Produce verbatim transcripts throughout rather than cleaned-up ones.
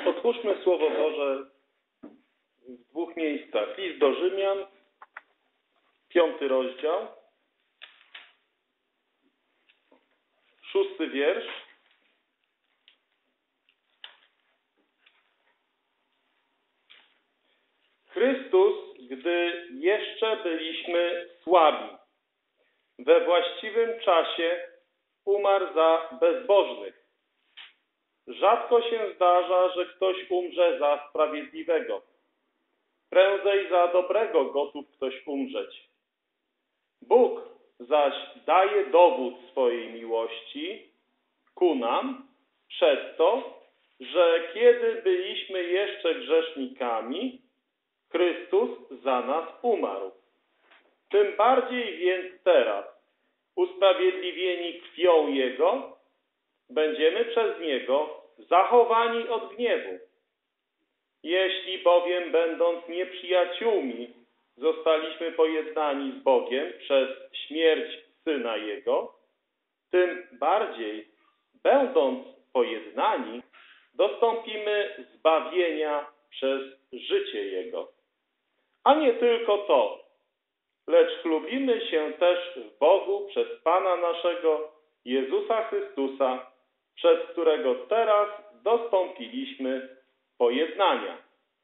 Otwórzmy Słowo Boże w dwóch miejscach. List do Rzymian, piąty rozdział, szósty wiersz. Chrystus, gdy jeszcze byliśmy słabi, we właściwym czasie umarł za bezbożnych. Rzadko się zdarza, że ktoś umrze za sprawiedliwego. Prędzej za dobrego gotów ktoś umrzeć. Bóg zaś daje dowód swojej miłości ku nam przez to, że kiedy byliśmy jeszcze grzesznikami, Chrystus za nas umarł. Tym bardziej więc teraz, usprawiedliwieni krwią Jego, będziemy przez Niego zachowani od gniewu. Jeśli bowiem, będąc nieprzyjaciółmi, zostaliśmy pojednani z Bogiem przez śmierć Syna Jego, tym bardziej, będąc pojednani, dostąpimy zbawienia przez życie Jego. A nie tylko to, lecz chlubimy się też w Bogu przez Pana naszego Jezusa Chrystusa, przez którego teraz dostąpiliśmy pojednania.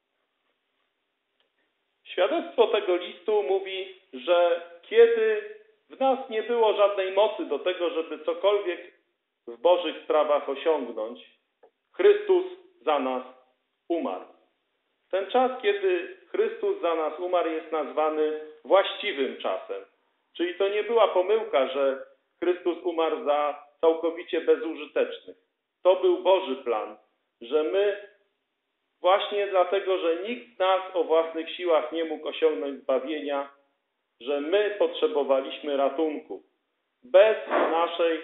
Świadectwo tego listu mówi, że kiedy w nas nie było żadnej mocy do tego, żeby cokolwiek w Bożych sprawach osiągnąć, Chrystus za nas umarł. Ten czas, kiedy Chrystus za nas umarł, jest nazwany właściwym czasem. Czyli to nie była pomyłka, że Chrystus umarł za całkowicie bezużytecznych. To był Boży plan, że my właśnie dlatego, że nikt z nas o własnych siłach nie mógł osiągnąć zbawienia, że my potrzebowaliśmy ratunku. Bez naszej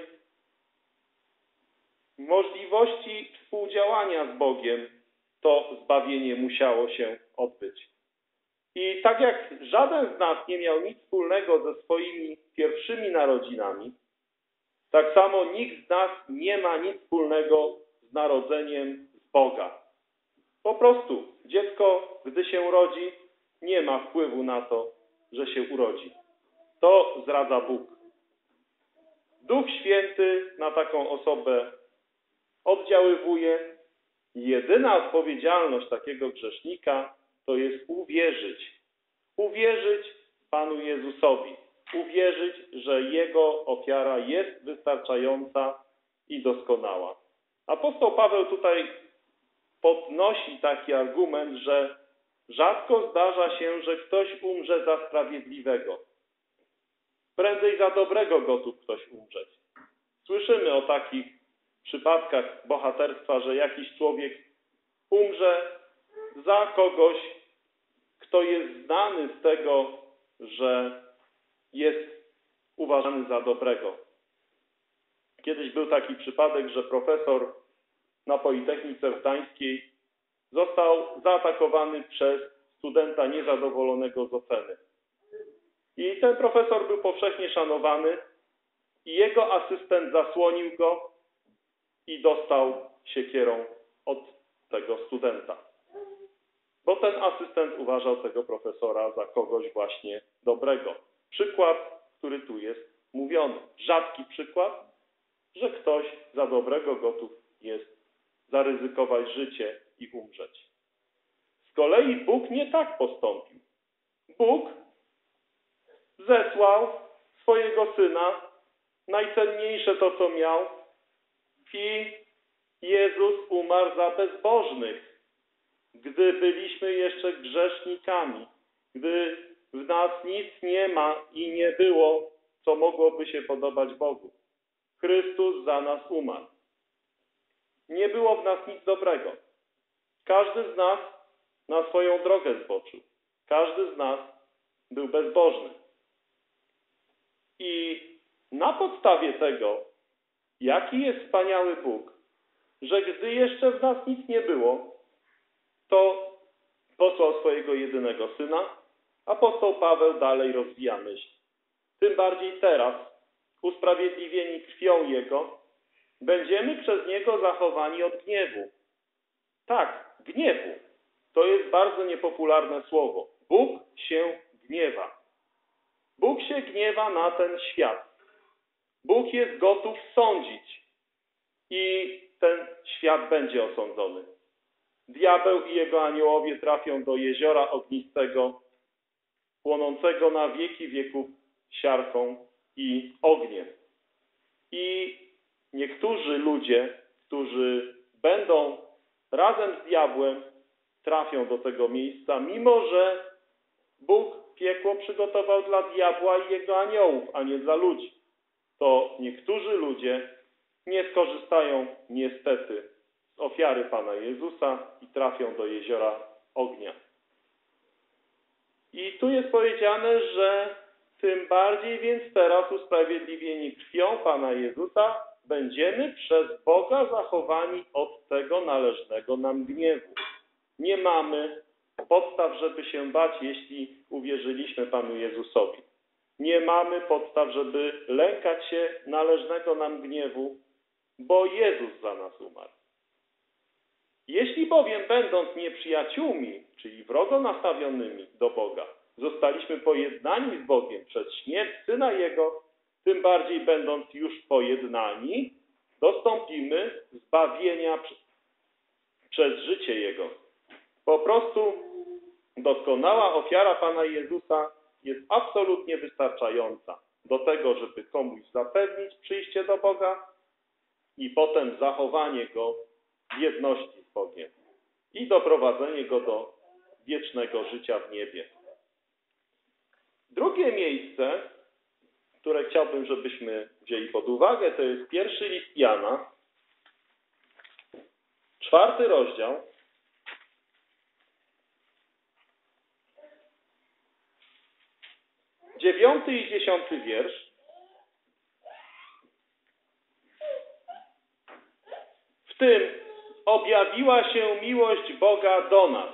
możliwości współdziałania z Bogiem to zbawienie musiało się odbyć. I tak jak żaden z nas nie miał nic wspólnego ze swoimi pierwszymi narodzinami, tak samo nikt z nas nie ma nic wspólnego z narodzeniem z Boga. Po prostu dziecko, gdy się rodzi, nie ma wpływu na to, że się urodzi. To zdradza Bóg. Duch Święty na taką osobę oddziaływuje. Jedyna odpowiedzialność takiego grzesznika to jest uwierzyć. Uwierzyć Panu Jezusowi. Uwierzyć, że Jego ofiara jest wystarczająca i doskonała. Apostoł Paweł tutaj podnosi taki argument, że rzadko zdarza się, że ktoś umrze za sprawiedliwego. Prędzej za dobrego gotów ktoś umrzeć. Słyszymy o takich przypadkach bohaterstwa, że jakiś człowiek umrze za kogoś, kto jest znany z tego, że jest uważany za dobrego. Kiedyś był taki przypadek, że profesor na Politechnice Gdańskiej został zaatakowany przez studenta niezadowolonego z oceny. I ten profesor był powszechnie szanowany i jego asystent zasłonił go i dostał siekierą od tego studenta. Bo ten asystent uważał tego profesora za kogoś właśnie dobrego. Przykład, który tu jest mówiony. Rzadki przykład, że ktoś za dobrego gotów jest zaryzykować życie i umrzeć. Z kolei Bóg nie tak postąpił. Bóg zesłał swojego Syna, najcenniejsze to, co miał, i Jezus umarł za bezbożnych, gdy byliśmy jeszcze grzesznikami, gdy w nas nic nie ma i nie było, co mogłoby się podobać Bogu. Chrystus za nas umarł. Nie było w nas nic dobrego. Każdy z nas na swoją drogę zboczył. Każdy z nas był bezbożny. I na podstawie tego, jaki jest wspaniały Bóg, że gdy jeszcze w nas nic nie było, to posłał swojego jedynego Syna, apostoł Paweł dalej rozwija myśl. Tym bardziej teraz, usprawiedliwieni krwią Jego, będziemy przez Niego zachowani od gniewu. Tak, gniewu. To jest bardzo niepopularne słowo. Bóg się gniewa. Bóg się gniewa na ten świat. Bóg jest gotów sądzić i ten świat będzie osądzony. Diabeł i jego aniołowie trafią do jeziora ognistego, płonącego na wieki wieków siarką i ogniem. I niektórzy ludzie, którzy będą razem z diabłem, trafią do tego miejsca, mimo że Bóg piekło przygotował dla diabła i jego aniołów, a nie dla ludzi. To niektórzy ludzie nie skorzystają niestety z ofiary Pana Jezusa i trafią do jeziora ognia. I tu jest powiedziane, że tym bardziej więc teraz usprawiedliwieni krwią Pana Jezusa będziemy przez Boga zachowani od tego należnego nam gniewu. Nie mamy podstaw, żeby się bać, jeśli uwierzyliśmy Panu Jezusowi. Nie mamy podstaw, żeby lękać się należnego nam gniewu, bo Jezus za nas umarł. Jeśli bowiem, będąc nieprzyjaciółmi, czyli wrogo nastawionymi do Boga, zostaliśmy pojednani z Bogiem przez śmierć Syna Jego, tym bardziej będąc już pojednani, dostąpimy zbawienia przez życie Jego. Po prostu doskonała ofiara Pana Jezusa jest absolutnie wystarczająca do tego, żeby komuś zapewnić przyjście do Boga i potem zachowanie Go w jedności z Bogiem i doprowadzenie Go do wiecznego życia w niebie. Drugie miejsce, które chciałbym, żebyśmy wzięli pod uwagę, to jest pierwszy list Jana, czwarty rozdział, dziewiąty i dziesiąty wiersz. W tym objawiła się miłość Boga do nas,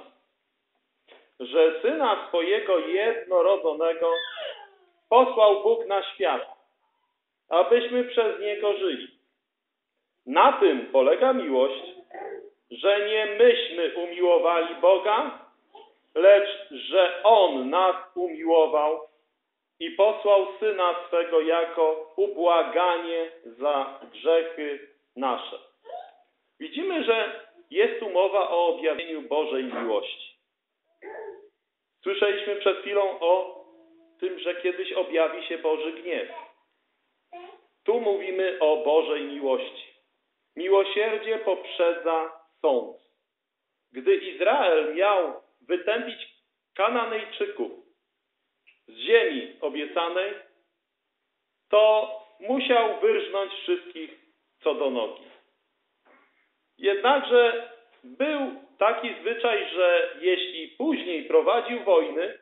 że Syna swojego jednorodzonego posłał Bóg na świat, abyśmy przez Niego żyli. Na tym polega miłość, że nie myśmy umiłowali Boga, lecz że On nas umiłował i posłał Syna swego jako ubłaganie za grzechy nasze. Widzimy, że jest tu mowa o objawieniu Bożej miłości. Słyszeliśmy przed chwilą o tym, że kiedyś objawi się Boży gniew. Tu mówimy o Bożej miłości. Miłosierdzie poprzedza sąd. Gdy Izrael miał wytępić Kananejczyków z ziemi obiecanej, to musiał wyrżnąć wszystkich co do nogi. Jednakże był taki zwyczaj, że jeśli później prowadził wojny,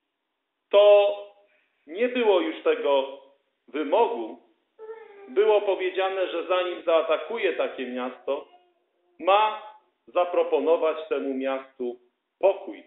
to nie było już tego wymogu. Było powiedziane, że zanim zaatakuje takie miasto, ma zaproponować temu miastu pokój.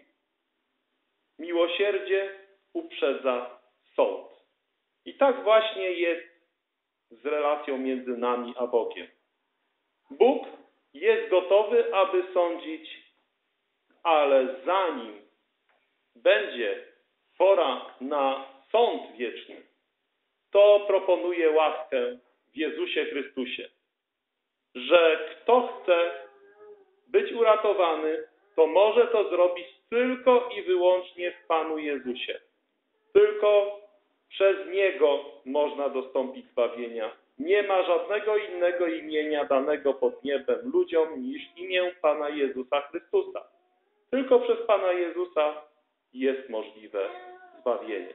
Miłosierdzie uprzedza sąd. I tak właśnie jest z relacją między nami a Bogiem. Bóg jest gotowy, aby sądzić, ale zanim będzie pora na sąd wieczny, to proponuje łaskę w Jezusie Chrystusie, że kto chce być uratowany, to może to zrobić tylko i wyłącznie w Panu Jezusie. Tylko przez Niego można dostąpić zbawienia. Nie ma żadnego innego imienia danego pod niebem ludziom niż imię Pana Jezusa Chrystusa. Tylko przez Pana Jezusa jest możliwe zbawienie.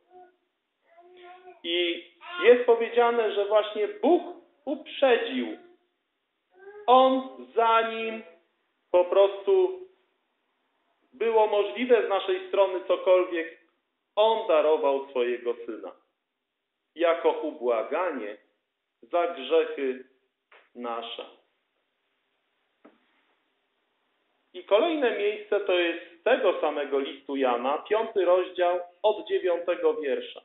I jest powiedziane, że właśnie Bóg uprzedził. On, zanim po prostu było możliwe z naszej strony cokolwiek, On darował swojego Syna jako ubłaganie za grzechy nasze. I kolejne miejsce to jest z tego samego listu Jana, piąty rozdział od dziewiątego wiersza.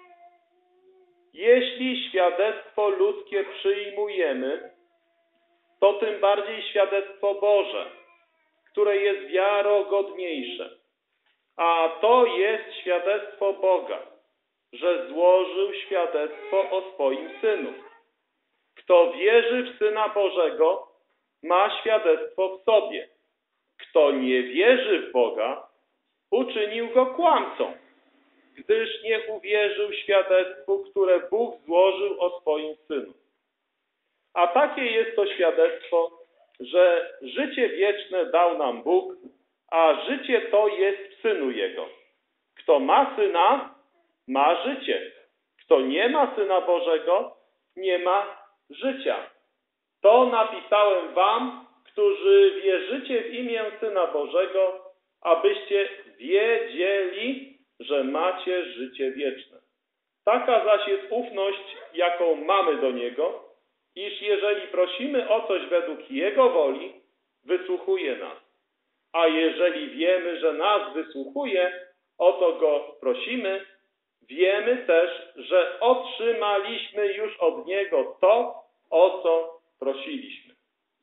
Jeśli świadectwo ludzkie przyjmujemy, to tym bardziej świadectwo Boże, które jest wiarogodniejsze. A to jest świadectwo Boga, że złożył świadectwo o swoim Synu. Kto wierzy w Syna Bożego, ma świadectwo w sobie. Kto nie wierzy w Boga, uczynił go kłamcą, gdyż nie uwierzył świadectwu, które Bóg złożył o swoim Synu. A takie jest to świadectwo, że życie wieczne dał nam Bóg, a życie to jest w Synu Jego. Kto ma Syna, ma życie. Kto nie ma Syna Bożego, nie ma życia. To napisałem wam, którzy wierzycie w imię Syna Bożego, abyście wiedzieli, że macie życie wieczne. Taka zaś jest ufność, jaką mamy do Niego, iż jeżeli prosimy o coś według Jego woli, wysłuchuje nas. A jeżeli wiemy, że nas wysłuchuje, o to Go prosimy, wiemy też, że otrzymaliśmy już od Niego to, o co prosiliśmy.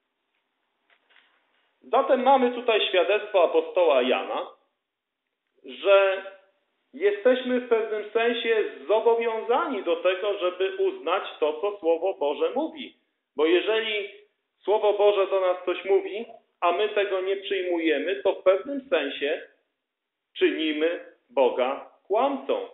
Zatem mamy tutaj świadectwo apostoła Jana, że jesteśmy w pewnym sensie zobowiązani do tego, żeby uznać to, co Słowo Boże mówi. Bo jeżeli Słowo Boże do nas coś mówi, a my tego nie przyjmujemy, to w pewnym sensie czynimy Boga kłamcą.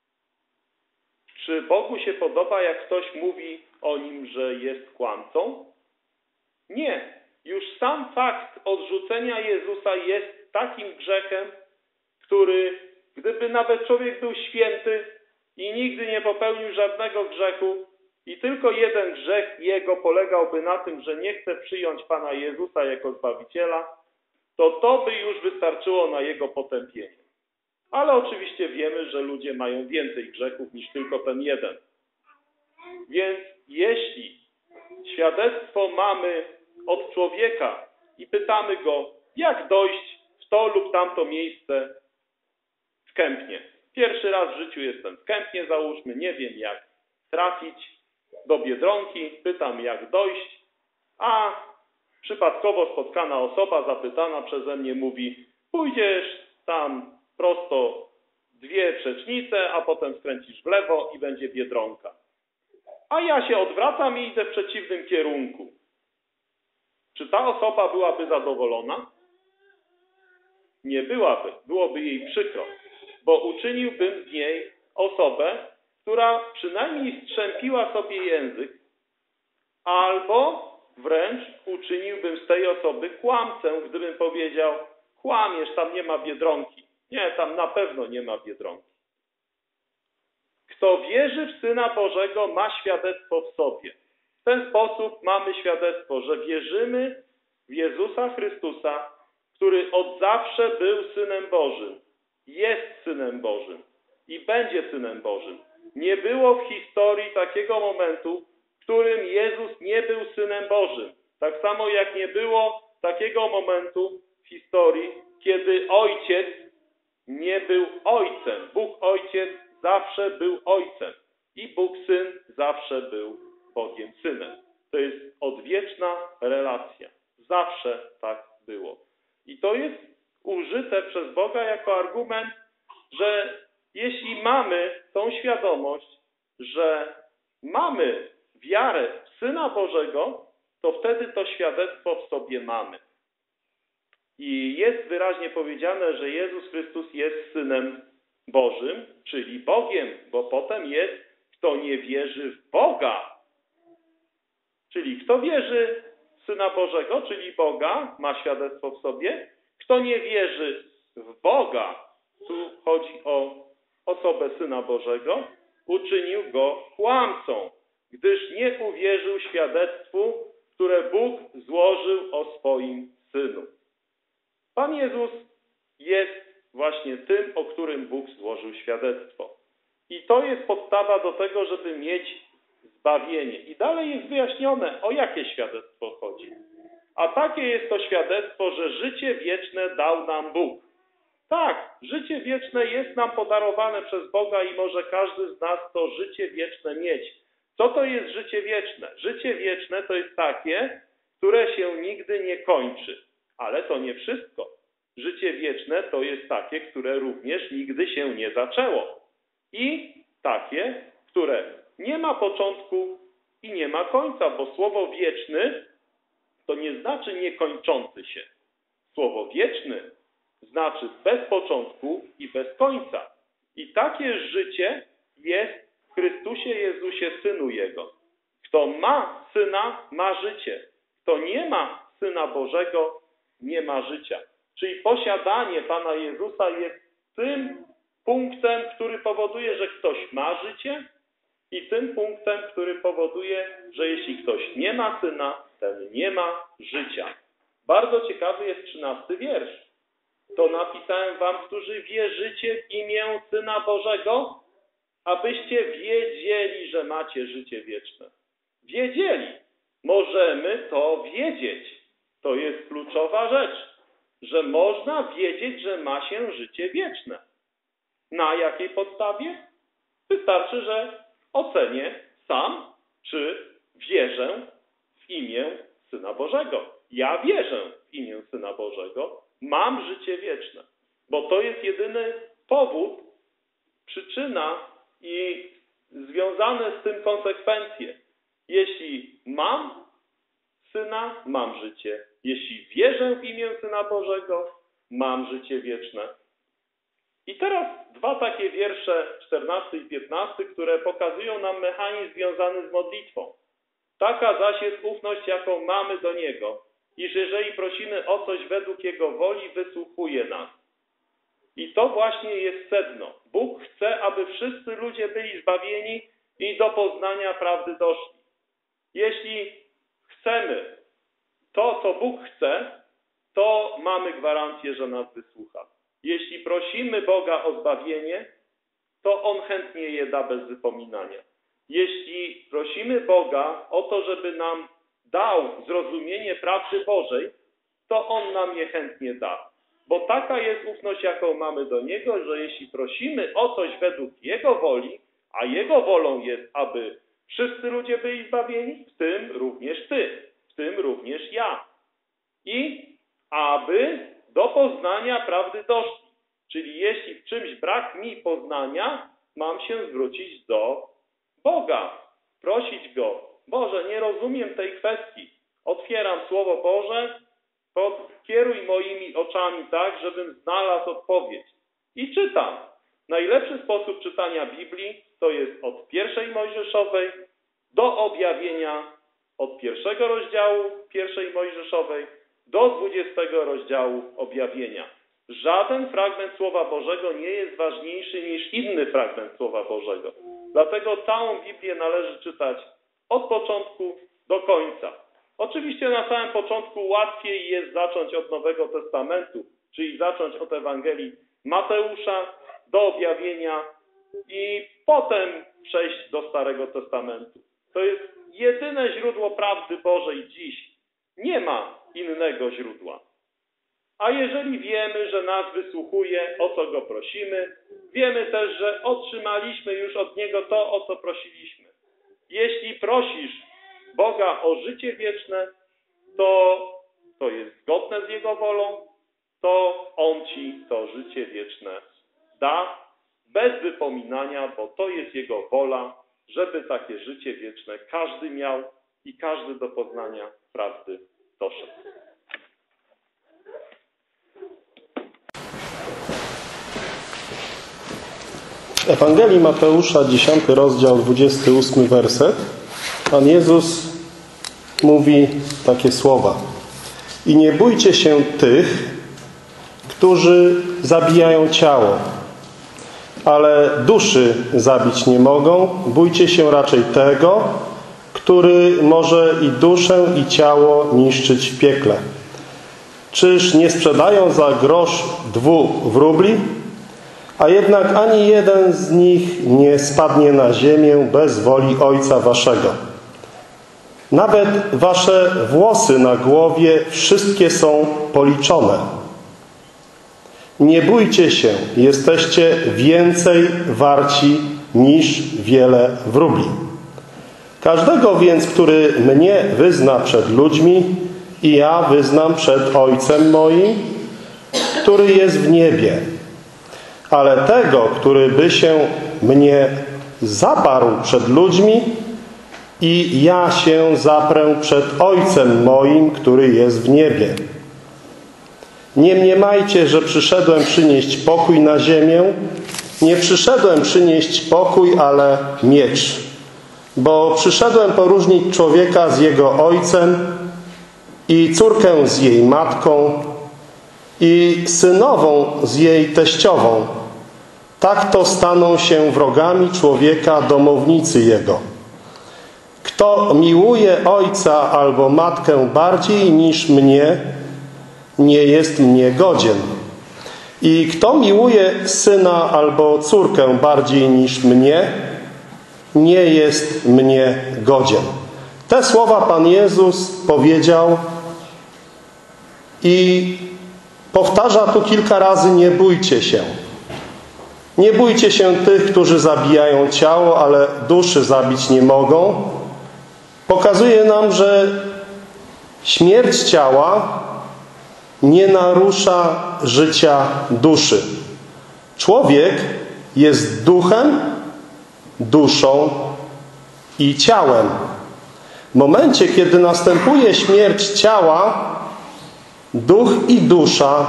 Czy Bogu się podoba, jak ktoś mówi o Nim, że jest kłamcą? Nie. Już sam fakt odrzucenia Jezusa jest takim grzechem, który, gdyby nawet człowiek był święty i nigdy nie popełnił żadnego grzechu i tylko jeden grzech jego polegałby na tym, że nie chce przyjąć Pana Jezusa jako Zbawiciela, to to by już wystarczyło na jego potępienie. Ale oczywiście wiemy, że ludzie mają więcej grzechów niż tylko ten jeden. Więc jeśli świadectwo mamy od człowieka i pytamy go, jak dojść w to lub tamto miejsce w Kępnie. Pierwszy raz w życiu jestem w Kępnie, załóżmy, nie wiem jak trafić do Biedronki, pytam jak dojść, a przypadkowo spotkana osoba zapytana przeze mnie mówi, pójdziesz tam prosto dwie przecznice, a potem skręcisz w lewo i będzie Biedronka. A ja się odwracam i idę w przeciwnym kierunku. Czy ta osoba byłaby zadowolona? Nie byłaby. Byłoby jej przykro, bo uczyniłbym z niej osobę, która przynajmniej strzępiła sobie język, albo wręcz uczyniłbym z tej osoby kłamcę, gdybym powiedział, kłamiesz, tam nie ma Biedronki. Nie, tam na pewno nie ma Biedronki. Kto wierzy w Syna Bożego, ma świadectwo w sobie. W ten sposób mamy świadectwo, że wierzymy w Jezusa Chrystusa, który od zawsze był Synem Bożym, jest Synem Bożym i będzie Synem Bożym. Nie było w historii takiego momentu, w którym Jezus nie był Synem Bożym. Tak samo jak nie było takiego momentu w historii, kiedy Ojciec nie był Ojcem. Bóg Ojciec zawsze był Ojcem i Bóg Syn zawsze był Bogiem Synem. To jest odwieczna relacja. Zawsze tak było. I to jest użyte przez Boga jako argument, że jeśli mamy tą świadomość, że mamy wiarę w Syna Bożego, to wtedy to świadectwo w sobie mamy. I jest wyraźnie powiedziane, że Jezus Chrystus jest Synem Bożym, czyli Bogiem, bo potem jest, kto nie wierzy w Boga. Czyli kto wierzy w Syna Bożego, czyli Boga, ma świadectwo w sobie. Kto nie wierzy w Boga, tu chodzi o osobę Syna Bożego, uczynił go kłamcą, gdyż nie uwierzył świadectwu, które Bóg złożył o swoim Synu. Pan Jezus jest właśnie tym, o którym Bóg złożył świadectwo. I to jest podstawa do tego, żeby mieć zbawienie. I dalej jest wyjaśnione, o jakie świadectwo chodzi. A takie jest to świadectwo, że życie wieczne dał nam Bóg. Tak, życie wieczne jest nam podarowane przez Boga i może każdy z nas to życie wieczne mieć. Co to jest życie wieczne? Życie wieczne to jest takie, które się nigdy nie kończy. Ale to nie wszystko. Życie wieczne to jest takie, które również nigdy się nie zaczęło. I takie, które nie ma początku i nie ma końca, bo słowo wieczny to nie znaczy niekończący się. Słowo wieczny znaczy bez początku i bez końca. I takie życie jest w Chrystusie Jezusie, Synu Jego. Kto ma Syna, ma życie. Kto nie ma Syna Bożego, nie ma życia. Czyli posiadanie Pana Jezusa jest tym punktem, który powoduje, że ktoś ma życie, i tym punktem, który powoduje, że jeśli ktoś nie ma Syna, ten nie ma życia. Bardzo ciekawy jest trzynasty wiersz. To napisałem wam, którzy wierzycie w imię Syna Bożego, abyście wiedzieli, że macie życie wieczne. Wiedzieli. Możemy to wiedzieć. To jest kluczowa rzecz, że można wiedzieć, że ma się życie wieczne. Na jakiej podstawie? Wystarczy, że ocenię sam, czy wierzę w imię Syna Bożego. Ja wierzę w imię Syna Bożego, mam życie wieczne. Bo to jest jedyny powód, przyczyna i związane z tym konsekwencje. Jeśli mam Syna, mam życie. Jeśli wierzę w imię Syna Bożego, mam życie wieczne. I teraz dwa takie wiersze, czternasty i piętnasty, które pokazują nam mechanizm związany z modlitwą. Taka zaś jest ufność, jaką mamy do Niego, iż jeżeli prosimy o coś według Jego woli, wysłuchuje nas. I to właśnie jest sedno. Bóg chce, aby wszyscy ludzie byli zbawieni i do poznania prawdy doszli. Jeśli chcemy to, co Bóg chce, to mamy gwarancję, że nas wysłucha. Jeśli prosimy Boga o zbawienie, to On chętnie je da bez wypominania. Jeśli prosimy Boga o to, żeby nam dał zrozumienie prawdy Bożej, to On nam je chętnie da. Bo taka jest ufność, jaką mamy do Niego, że jeśli prosimy o coś według Jego woli, a Jego wolą jest, aby wszyscy ludzie byli zbawieni, w tym również Ty, w tym również ja. I aby do poznania prawdy doszli. Czyli jeśli w czymś brak mi poznania, mam się zwrócić do Boga. Prosić Go. Boże, nie rozumiem tej kwestii. Otwieram Słowo Boże, kieruj moimi oczami tak, żebym znalazł odpowiedź. I czytam. Najlepszy sposób czytania Biblii to jest od pierwszej Mojżeszowej do objawienia, od pierwszego rozdziału pierwszej Mojżeszowej do dwudziestego rozdziału objawienia. Żaden fragment Słowa Bożego nie jest ważniejszy niż inny fragment Słowa Bożego. Dlatego całą Biblię należy czytać od początku do końca. Oczywiście na samym początku łatwiej jest zacząć od Nowego Testamentu, czyli zacząć od Ewangelii Mateusza do objawienia i potem przejść do Starego Testamentu. To jest jedyne źródło prawdy Bożej dziś. Nie ma innego źródła. A jeżeli wiemy, że nas wysłuchuje, o co Go prosimy, wiemy też, że otrzymaliśmy już od Niego to, o co prosiliśmy. Jeśli prosisz Boga o życie wieczne, to to jest zgodne z Jego wolą, to On Ci to życie wieczne da bez wypominania, bo to jest Jego wola, żeby takie życie wieczne każdy miał i każdy do poznania prawdy doszedł. Ewangelii Mateusza, dziesiąty rozdział, dwudziesty ósmy werset. Pan Jezus mówi takie słowa. I nie bójcie się tych, którzy zabijają ciało, ale duszy zabić nie mogą. Bójcie się raczej tego, który może i duszę, i ciało niszczyć w piekle. Czyż nie sprzedają za grosz dwóch wróbli? A jednak ani jeden z nich nie spadnie na ziemię bez woli Ojca waszego. Nawet wasze włosy na głowie wszystkie są policzone. Nie bójcie się, jesteście więcej warci niż wiele wróbli. Każdego więc, który mnie wyzna przed ludźmi, i ja wyznam przed Ojcem moim, który jest w niebie. Ale tego, który by się mnie zaparł przed ludźmi, i ja się zaprę przed Ojcem moim, który jest w niebie. Nie mniemajcie, że przyszedłem przynieść pokój na ziemię. Nie przyszedłem przynieść pokój, ale miecz. Bo przyszedłem poróżnić człowieka z jego ojcem i córkę z jej matką i synową z jej teściową. Tak to staną się wrogami człowieka domownicy jego. Kto miłuje ojca albo matkę bardziej niż mnie, nie jest mnie godzien. I kto miłuje syna albo córkę bardziej niż mnie, nie jest mnie godzien. Te słowa Pan Jezus powiedział i powtarza tu kilka razy: nie bójcie się. Nie bójcie się tych, którzy zabijają ciało, ale duszy zabić nie mogą. Pokazuje nam, że śmierć ciała nie narusza życia duszy. Człowiek jest duchem, duszą i ciałem. W momencie, kiedy następuje śmierć ciała, duch i dusza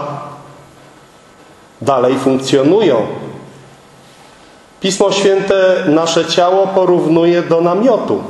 dalej funkcjonują. Pismo Święte nasze ciało porównuje do namiotu.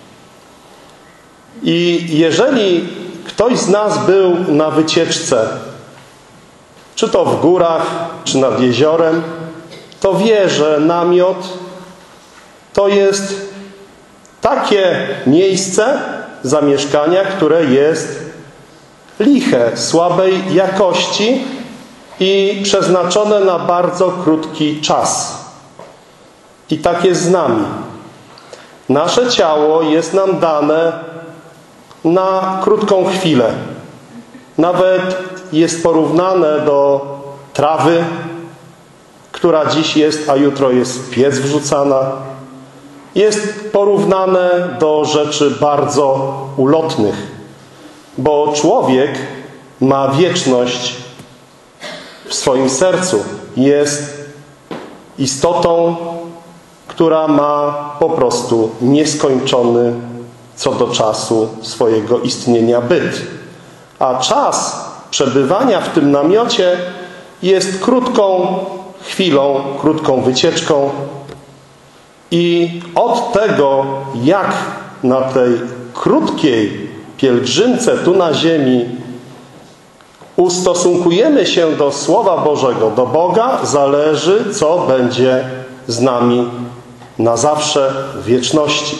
I jeżeli ktoś z nas był na wycieczce, czy to w górach, czy nad jeziorem, to wie, że namiot to jest takie miejsce zamieszkania, które jest liche, słabej jakości i przeznaczone na bardzo krótki czas. I tak jest z nami. Nasze ciało jest nam dane na krótką chwilę. Nawet jest porównane do trawy, która dziś jest, a jutro jest w piec wrzucana. Jest porównane do rzeczy bardzo ulotnych, bo człowiek ma wieczność w swoim sercu. Jest istotą, która ma po prostu nieskończony co do czasu swojego istnienia byt. A czas przebywania w tym namiocie jest krótką chwilą, krótką wycieczką. I od tego, jak na tej krótkiej pielgrzymce tu na ziemi ustosunkujemy się do Słowa Bożego, do Boga, zależy, co będzie z nami na zawsze w wieczności.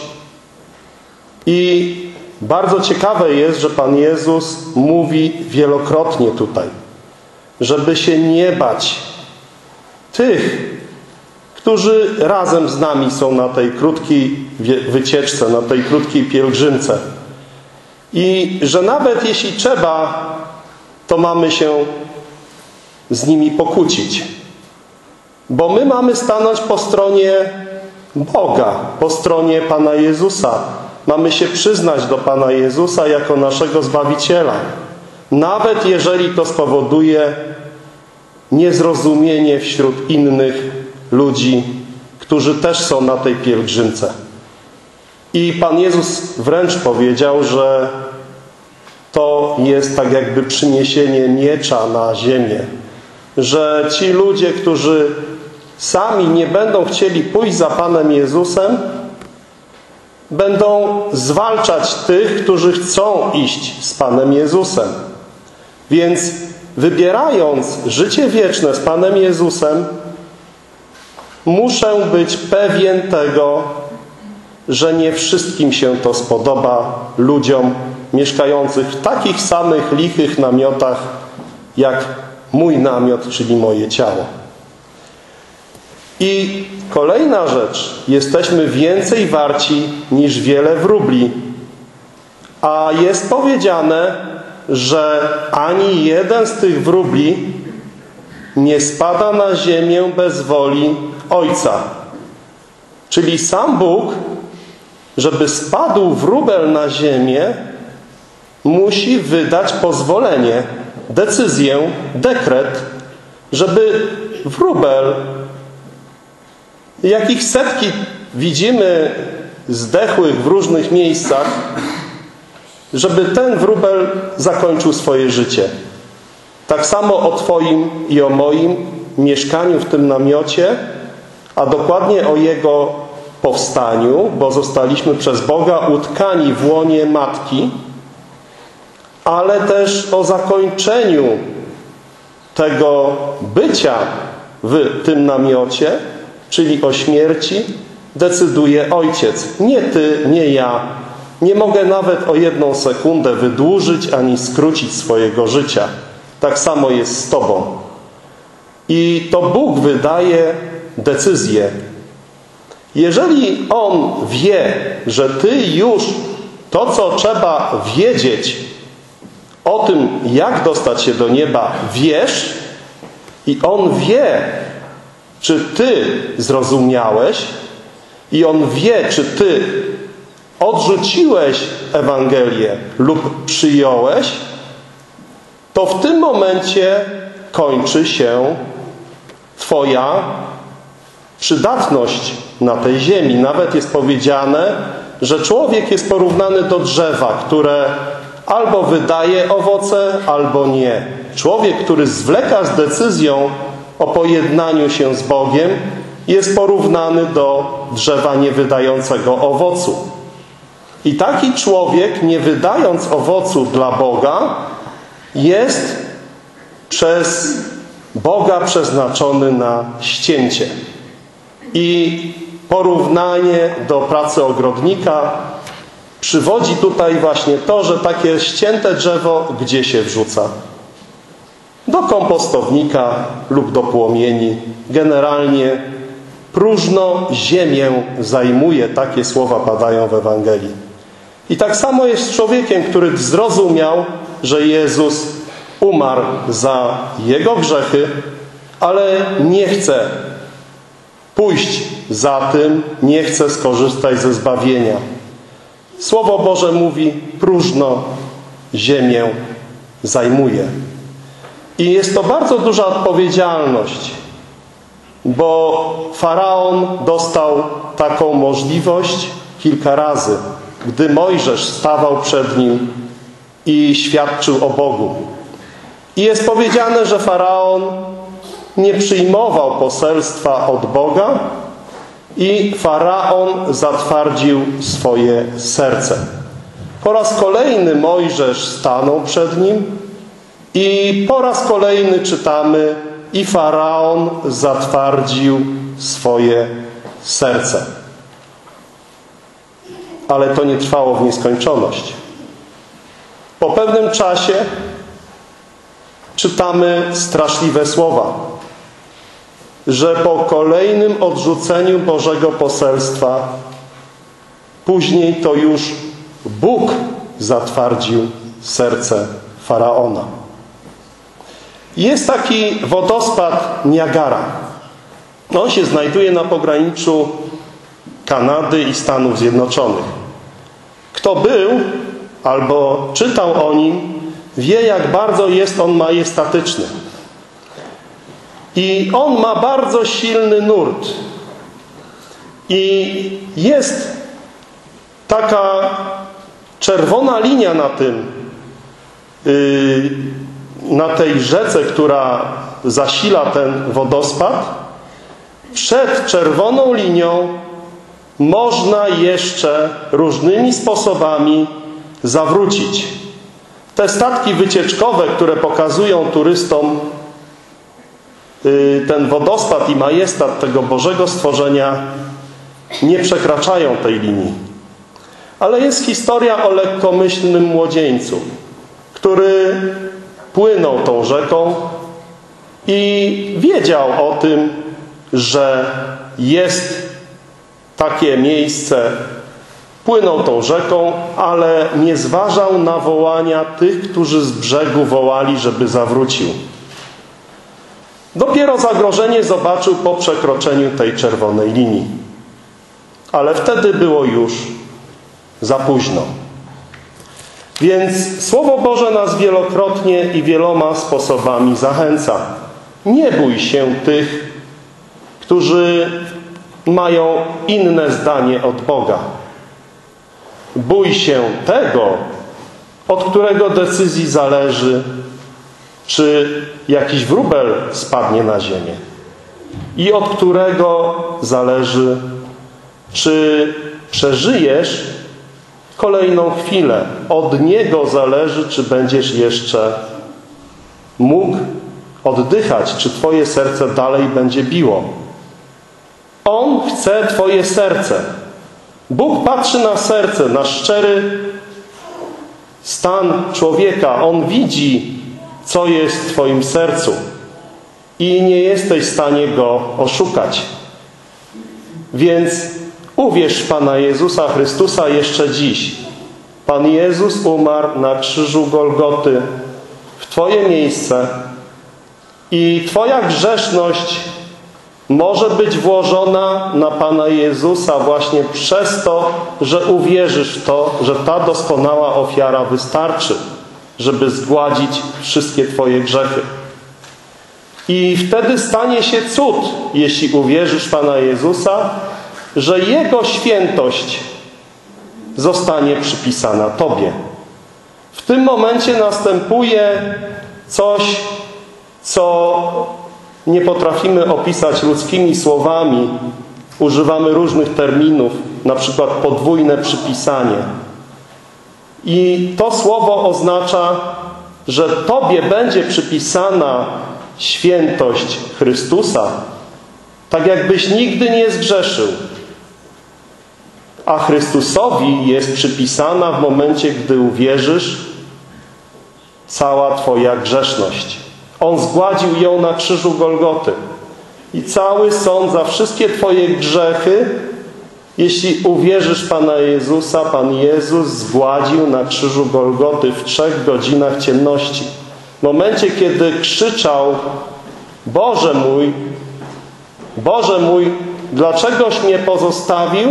I bardzo ciekawe jest, że Pan Jezus mówi wielokrotnie tutaj, żeby się nie bać tych, którzy razem z nami są na tej krótkiej wycieczce, na tej krótkiej pielgrzymce. I że nawet jeśli trzeba, to mamy się z nimi pokłócić. Bo my mamy stanąć po stronie Boga, po stronie Pana Jezusa. Mamy się przyznać do Pana Jezusa jako naszego Zbawiciela. Nawet jeżeli to spowoduje niezrozumienie wśród innych ludzi, którzy też są na tej pielgrzymce. I Pan Jezus wręcz powiedział, że to jest tak jakby przyniesienie miecza na ziemię. Że ci ludzie, którzy sami nie będą chcieli pójść za Panem Jezusem, będą zwalczać tych, którzy chcą iść z Panem Jezusem. Więc wybierając życie wieczne z Panem Jezusem, muszę być pewien tego, że nie wszystkim się to spodoba ludziom mieszkających w takich samych lichych namiotach jak mój namiot, czyli moje ciało. I kolejna rzecz. Jesteśmy więcej warci niż wiele wróbli. A jest powiedziane, że ani jeden z tych wróbli nie spada na ziemię bez woli Ojca. Czyli sam Bóg, żeby spadł wróbel na ziemię, musi wydać pozwolenie, decyzję, dekret, żeby wróbel, jakich setki widzimy zdechłych w różnych miejscach, żeby ten wróbel zakończył swoje życie. Tak samo o Twoim i o moim mieszkaniu w tym namiocie, a dokładnie o jego powstaniu, bo zostaliśmy przez Boga utkani w łonie matki, ale też o zakończeniu tego bycia w tym namiocie, czyli o śmierci, decyduje Ojciec. Nie Ty, nie ja. Nie mogę nawet o jedną sekundę wydłużyć ani skrócić swojego życia. Tak samo jest z Tobą. I to Bóg wydaje decyzję. Jeżeli On wie, że Ty już to, co trzeba wiedzieć o tym, jak dostać się do nieba, wiesz, i On wie, czy Ty zrozumiałeś, i On wie, czy Ty odrzuciłeś Ewangelię lub przyjąłeś, to w tym momencie kończy się Twoja przydatność na tej ziemi. Nawet jest powiedziane, że człowiek jest porównany do drzewa, które albo wydaje owoce, albo nie. Człowiek, który zwleka z decyzją o pojednaniu się z Bogiem, jest porównany do drzewa niewydającego owocu. I taki człowiek, nie wydając owocu dla Boga, jest przez Boga przeznaczony na ścięcie. I porównanie do pracy ogrodnika przywodzi tutaj właśnie to, że takie ścięte drzewo gdzie się wrzuca? Do kompostownika lub do płomieni. Generalnie próżno ziemię zajmuje. Takie słowa padają w Ewangelii. I tak samo jest z człowiekiem, który zrozumiał, że Jezus umarł za jego grzechy, ale nie chce pójść za tym, nie chce skorzystać ze zbawienia. Słowo Boże mówi, próżno ziemię zajmuje. I jest to bardzo duża odpowiedzialność, bo Faraon dostał taką możliwość kilka razy, gdy Mojżesz stawał przed nim i świadczył o Bogu. I jest powiedziane, że Faraon nie przyjmował poselstwa od Boga i Faraon zatwardził swoje serce. Po raz kolejny Mojżesz stanął przed nim i po raz kolejny czytamy, i Faraon zatwardził swoje serce. Ale to nie trwało w nieskończoność. Po pewnym czasie czytamy straszliwe słowa, że po kolejnym odrzuceniu Bożego poselstwa później to już Bóg zatwardził serce Faraona. Jest taki wodospad Niagara. On się znajduje na pograniczu Kanady i Stanów Zjednoczonych. Kto był albo czytał o nim, wie, jak bardzo jest on majestatyczny. I on ma bardzo silny nurt. I jest taka czerwona linia na tym, yy, na tej rzece, która zasila ten wodospad. Przed czerwoną linią można jeszcze różnymi sposobami zawrócić. Te statki wycieczkowe, które pokazują turystom ten wodospad i majestat tego Bożego stworzenia, nie przekraczają tej linii. Ale jest historia o lekkomyślnym młodzieńcu, który płynął tą rzeką i wiedział o tym, że jest takie miejsce. Płynął tą rzeką, ale nie zważał na wołania tych, którzy z brzegu wołali, żeby zawrócił. Dopiero zagrożenie zobaczył po przekroczeniu tej czerwonej linii. Ale wtedy było już za późno. Więc Słowo Boże nas wielokrotnie i wieloma sposobami zachęca. Nie bój się tych, którzy mają inne zdanie od Boga. Bój się tego, od którego decyzji zależy, czy jakiś wróbel spadnie na ziemię i od którego zależy, czy przeżyjesz kolejną chwilę. Od niego zależy, czy będziesz jeszcze mógł oddychać, czy twoje serce dalej będzie biło. On chce twoje serce. Bóg patrzy na serce, na szczery stan człowieka. On widzi, co jest w twoim sercu i nie jesteś w stanie go oszukać. Więc uwierz w Pana Jezusa Chrystusa jeszcze dziś. Pan Jezus umarł na krzyżu Golgoty w twoje miejsce i twoja grzeszność może być włożona na Pana Jezusa właśnie przez to, że uwierzysz w to, że ta doskonała ofiara wystarczy, żeby zgładzić wszystkie twoje grzechy. I wtedy stanie się cud, jeśli uwierzysz w Pana Jezusa, że Jego świętość zostanie przypisana tobie. W tym momencie następuje coś, co nie potrafimy opisać ludzkimi słowami. Używamy różnych terminów, na przykład podwójne przypisanie. I to słowo oznacza, że tobie będzie przypisana świętość Chrystusa, tak jakbyś nigdy nie zgrzeszył. A Chrystusowi jest przypisana w momencie, gdy uwierzysz, cała twoja grzeszność. On zgładził ją na krzyżu Golgoty. I cały sąd za wszystkie twoje grzechy, jeśli uwierzysz Pana Jezusa, Pan Jezus zgładził na krzyżu Golgoty w trzech godzinach ciemności. W momencie, kiedy krzyczał: Boże mój, Boże mój, dlaczegoś mnie pozostawił?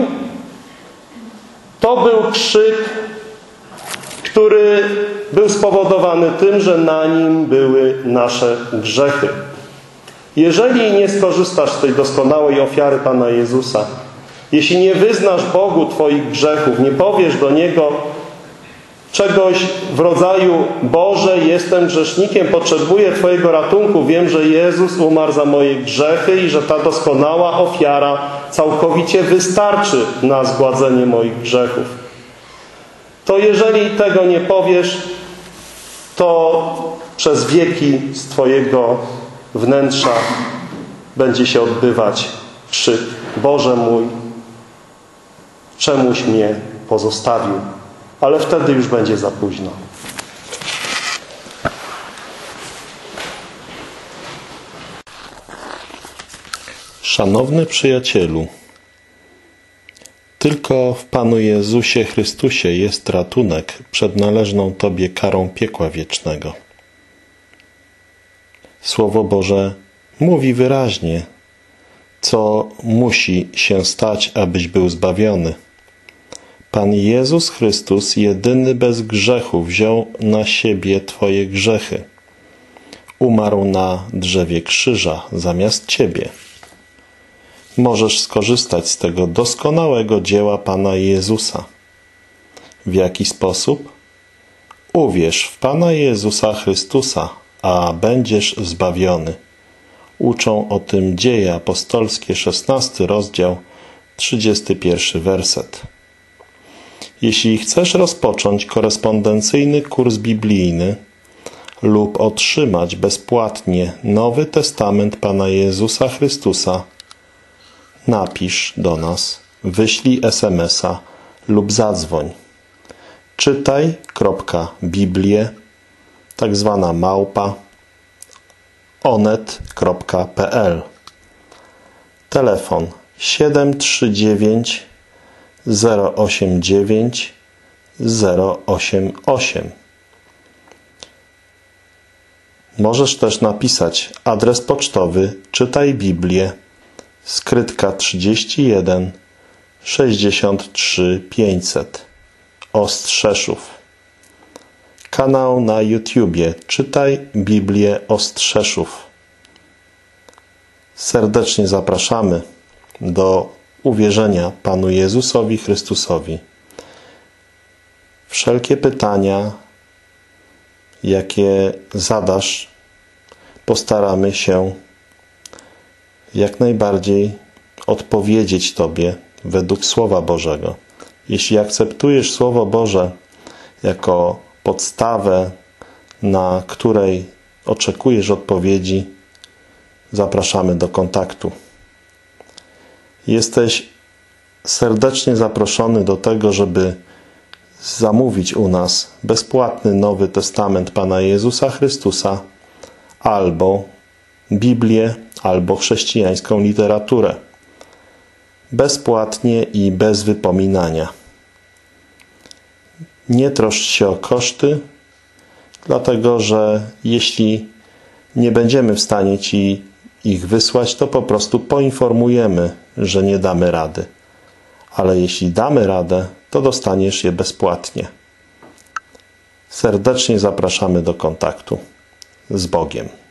To był krzyk, który był spowodowany tym, że na nim były nasze grzechy. Jeżeli nie skorzystasz z tej doskonałej ofiary Pana Jezusa, jeśli nie wyznasz Bogu twoich grzechów, nie powiesz do Niego czegoś w rodzaju: Boże, jestem grzesznikiem, potrzebuję Twojego ratunku, wiem, że Jezus umarł za moje grzechy i że ta doskonała ofiara całkowicie wystarczy na zgładzenie moich grzechów. To jeżeli tego nie powiesz, to przez wieki z Twojego wnętrza będzie się odbywać krzyk: Boże mój, czemuś mnie pozostawił? Ale wtedy już będzie za późno. Szanowny przyjacielu, tylko w Panu Jezusie Chrystusie jest ratunek przed należną Tobie karą piekła wiecznego. Słowo Boże mówi wyraźnie, co musi się stać, abyś był zbawiony. Pan Jezus Chrystus, jedyny bez grzechu, wziął na siebie Twoje grzechy. Umarł na drzewie krzyża zamiast Ciebie. Możesz skorzystać z tego doskonałego dzieła Pana Jezusa. W jaki sposób? Uwierz w Pana Jezusa Chrystusa, a będziesz zbawiony. Uczą o tym Dzieje apostolskie, szesnasty rozdział, trzydziesty pierwszy werset. Jeśli chcesz rozpocząć korespondencyjny kurs biblijny lub otrzymać bezpłatnie Nowy Testament Pana Jezusa Chrystusa, napisz do nas, wyślij es em es a lub zadzwoń. Czytaj.biblię, tak zwana małpa, onet kropka pe el. Telefon siedem trzy dziewięć zero osiem dziewięć zero osiem osiem. Możesz też napisać adres pocztowy Czytaj Biblię, Skrytka trzydzieści jeden sześćdziesiąt trzy pięćset, Ostrzeszów. kanał na YouTubie Czytaj Biblię Ostrzeszów. Serdecznie zapraszamy do uwierzenia Panu Jezusowi Chrystusowi. Wszelkie pytania, jakie zadasz, postaramy się jak najbardziej odpowiedzieć Tobie według Słowa Bożego. Jeśli akceptujesz Słowo Boże jako podstawę, na której oczekujesz odpowiedzi, zapraszamy do kontaktu. Jesteś serdecznie zaproszony do tego, żeby zamówić u nas bezpłatny Nowy Testament Pana Jezusa Chrystusa albo Biblię, albo chrześcijańską literaturę. Bezpłatnie i bez wypominania. Nie troszcz się o koszty, dlatego że jeśli nie będziemy w stanie Ci ich wysłać, to po prostu poinformujemy, że nie damy rady. Ale jeśli damy radę, to dostaniesz je bezpłatnie. Serdecznie zapraszamy do kontaktu. Z Bogiem.